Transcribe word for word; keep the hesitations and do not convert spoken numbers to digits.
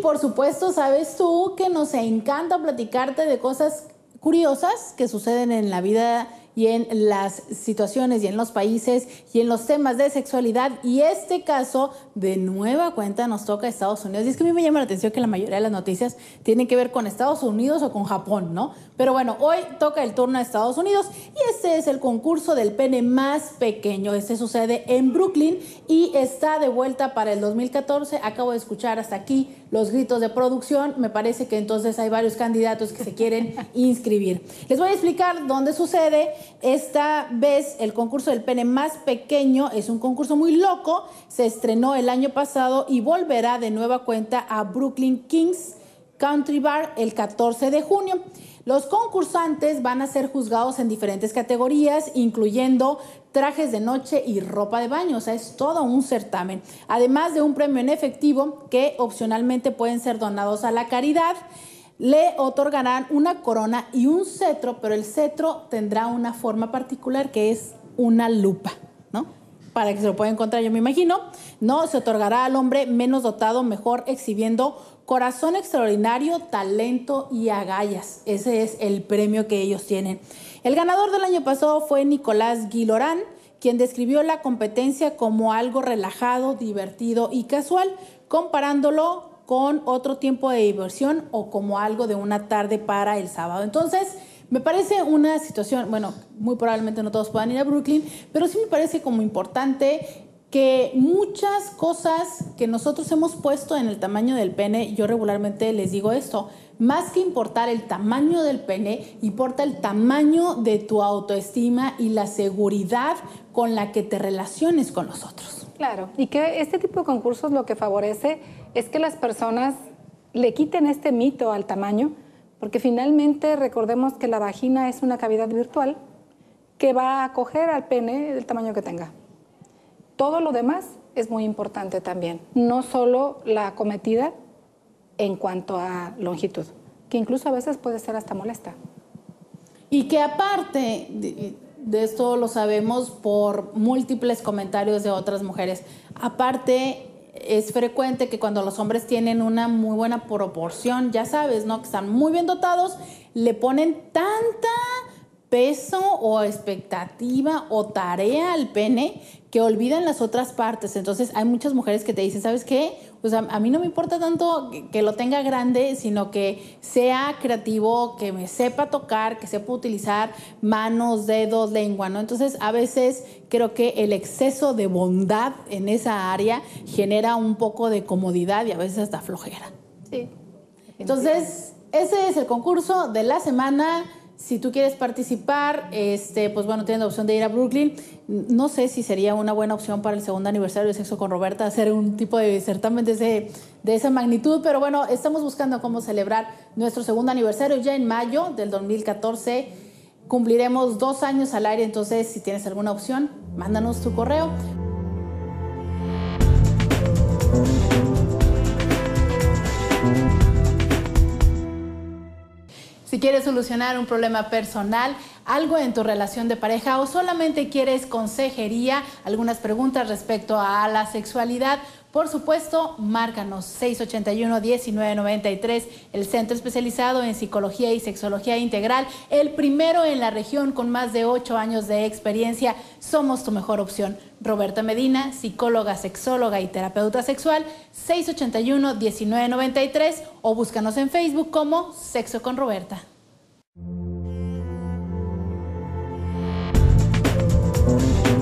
por supuesto, sabes tú que nos encanta platicarte de cosas curiosas que suceden en la vida y en las situaciones y en los países y en los temas de sexualidad, y este caso de nueva cuenta nos toca a Estados Unidos. Y es que a mí me llama la atención que la mayoría de las noticias tienen que ver con Estados Unidos o con Japón, ¿no? Pero bueno, hoy toca el turno a Estados Unidos y este es el concurso del pene más pequeño. Este sucede en Brooklyn y está de vuelta para el dos mil catorce. Acabo de escuchar hasta aquí los gritos de producción. Me parece que entonces hay varios candidatos que se quieren inscribir. Les voy a explicar dónde sucede. Esta vez el concurso del pene más pequeño es un concurso muy loco. Se estrenó el año pasado y volverá de nueva cuenta a Brooklyn Kings Country Bar el catorce de junio. Los concursantes van a ser juzgados en diferentes categorías, incluyendo trajes de noche y ropa de baño. O sea, es todo un certamen. Además de un premio en efectivo que opcionalmente pueden ser donados a la caridad. Le otorgarán una corona y un cetro, pero el cetro tendrá una forma particular que es una lupa, ¿no? Para que se lo pueda encontrar, yo me imagino. No, se otorgará al hombre menos dotado, mejor exhibiendo corazón extraordinario, talento y agallas. Ese es el premio que ellos tienen. El ganador del año pasado fue Nicolás Guilorán, quien describió la competencia como algo relajado, divertido y casual, comparándolo con otro tiempo de diversión o como algo de una tarde para el sábado. Entonces, me parece una situación, bueno, muy probablemente no todos puedan ir a Brooklyn, pero sí me parece como importante que muchas cosas que nosotros hemos puesto en el tamaño del pene, yo regularmente les digo esto, más que importar el tamaño del pene, importa el tamaño de tu autoestima y la seguridad con la que te relaciones con los otros. Claro, y que este tipo de concursos lo que favorece es que las personas le quiten este mito al tamaño, porque finalmente recordemos que la vagina es una cavidad virtual que va a acoger al pene del tamaño que tenga. Todo lo demás es muy importante también, no solo la acometida en cuanto a longitud, que incluso a veces puede ser hasta molesta. Y que aparte de, de esto lo sabemos por múltiples comentarios de otras mujeres, aparte es frecuente que cuando los hombres tienen una muy buena proporción, ya sabes, ¿no? Que están muy bien dotados, le ponen tanta peso o expectativa o tarea al pene que olvidan las otras partes. Entonces hay muchas mujeres que te dicen, ¿sabes qué? Pues a, a mí no me importa tanto que, que lo tenga grande, sino que sea creativo, que me sepa tocar, que sepa utilizar manos, dedos, lengua, ¿no? Entonces a veces creo que el exceso de bondad en esa área genera un poco de comodidad y a veces hasta flojera. Sí. Entonces ese es el concurso de la semana. Si tú quieres participar, este, pues bueno, tienes la opción de ir a Brooklyn. No sé si sería una buena opción para el segundo aniversario de Sexo con Roberta hacer un tipo de certamen de, ese, de esa magnitud, pero bueno, estamos buscando cómo celebrar nuestro segundo aniversario ya en mayo del dos mil catorce. Cumpliremos dos años al aire, entonces si tienes alguna opción, mándanos tu correo. Si quieres solucionar un problema personal, algo en tu relación de pareja o solamente quieres consejería, algunas preguntas respecto a la sexualidad, por supuesto, márcanos seis ocho uno, diecinueve noventa y tres, el centro especializado en psicología y sexología integral, el primero en la región con más de ocho años de experiencia. Somos tu mejor opción. Roberta Medina, psicóloga, sexóloga y terapeuta sexual, seis ocho uno, diecinueve noventa y tres o búscanos en Facebook como Sexo con Roberta. Thank you.